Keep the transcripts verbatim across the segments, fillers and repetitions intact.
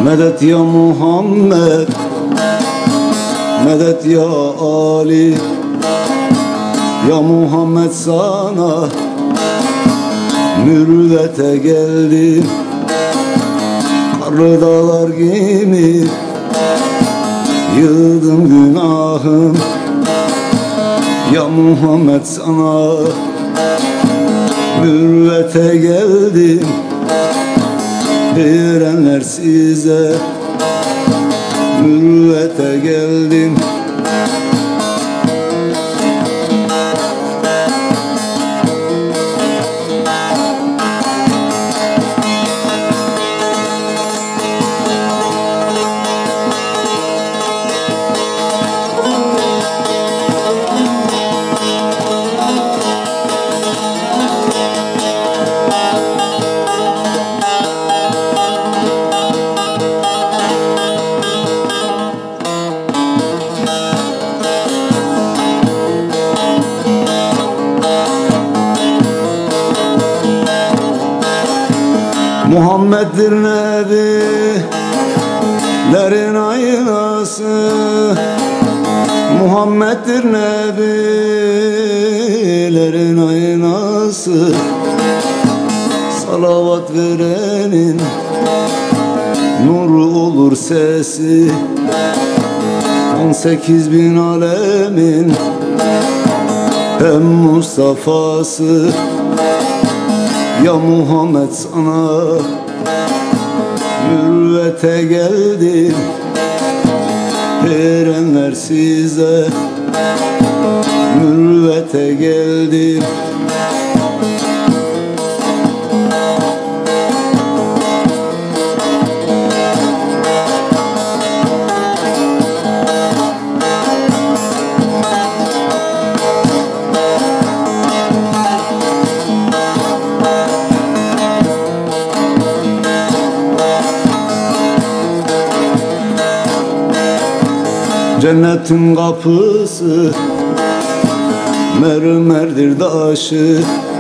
Medet ya Muhammed, medet ya Ali. Ya Muhammed sana mürüvvete geldim. Karlı dağlar gibi yığdım günahım. Ya Muhammed sana mürüvvete geldim. Erenler size mürüvvete geldim. Muhammed'dir nebilerin aynası, Muhammed'dir nebilerin aynası. Salavat verenin nuru olur sesi, on sekiz bin alemin hem Mustafa'sı. Ya Muhammed sana mürüvvete geldim. Erenler size mürüvvete geldim. Cennetin kapısı mermerdir taşı,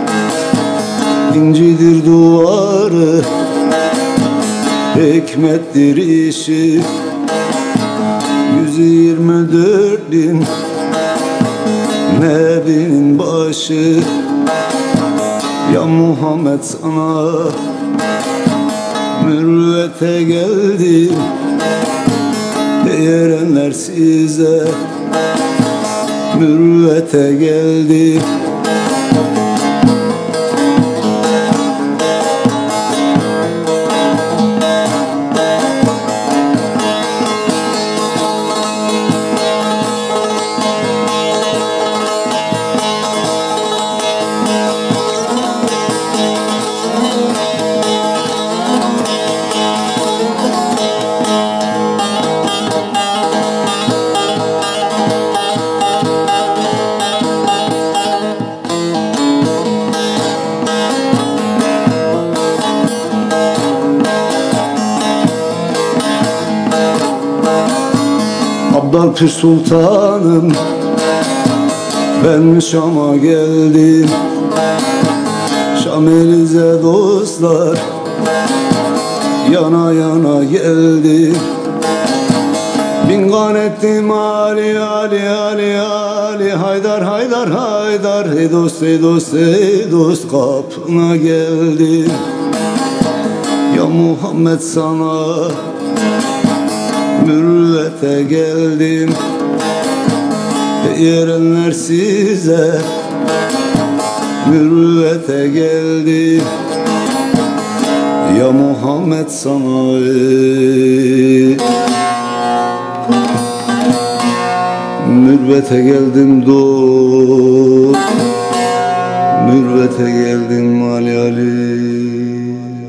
incidir duvarı, hikmettir işi. Yüz yirmi dört bin nebinin başı. Ya Muhammed sana mürüvvete geldim. Erenler size mürüvvete geldim. Abdal Pir Sultanım, ben Şam'a geldim. Şam elize dostlar yana yana geldim. Bin gan ettim Ali Ali Ali Ali, Haydar Haydar Haydar, hey dost hey dost hey dost, kapına geldim. Ya Muhammed sana mürüvvete geldim. Erenler size mürüvvete geldim. Ya Muhammed sana mürüvvete geldim dost, mürüvvete geldim Ali Ali.